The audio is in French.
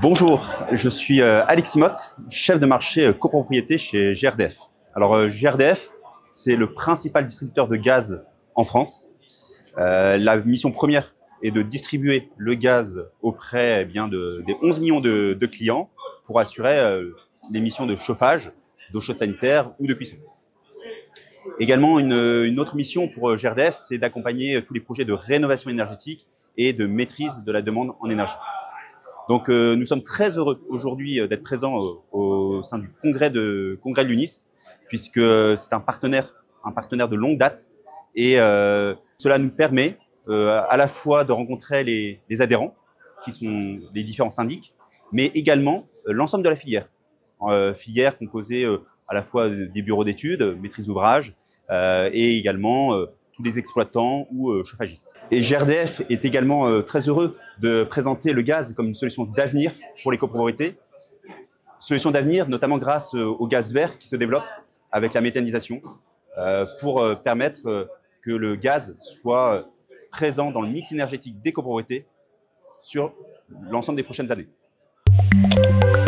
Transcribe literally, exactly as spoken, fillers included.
Bonjour, je suis euh, Alexis Motte, chef de marché euh, copropriété chez G R D F. Alors euh, G R D F, c'est le principal distributeur de gaz en France. Euh, la mission première est de distribuer le gaz auprès eh bien, de, des onze millions de, de clients pour assurer euh, les missions de chauffage, d'eau chaude sanitaire ou de cuisson. Également, une, une autre mission pour G R D F, c'est d'accompagner tous les projets de rénovation énergétique et de maîtrise de la demande en énergie. Donc, euh, nous sommes très heureux aujourd'hui d'être présents au, au sein du congrès de, congrès de l'UNIS, puisque c'est un partenaire, un partenaire de longue date. Et euh, cela nous permet euh, à la fois de rencontrer les, les adhérents, qui sont les différents syndics, mais également euh, l'ensemble de la filière. Euh, filière composée euh, à la fois des bureaux d'études, maîtrise d'ouvrage, euh, et également euh, tous les exploitants ou euh, chauffagistes. Et G R D F est également euh, très heureux de présenter le gaz comme une solution d'avenir pour les copropriétés. Solution d'avenir, notamment grâce euh, au gaz vert qui se développe avec la méthanisation euh, pour euh, permettre euh, que le gaz soit euh, présent dans le mix énergétique des copropriétés sur l'ensemble des prochaines années.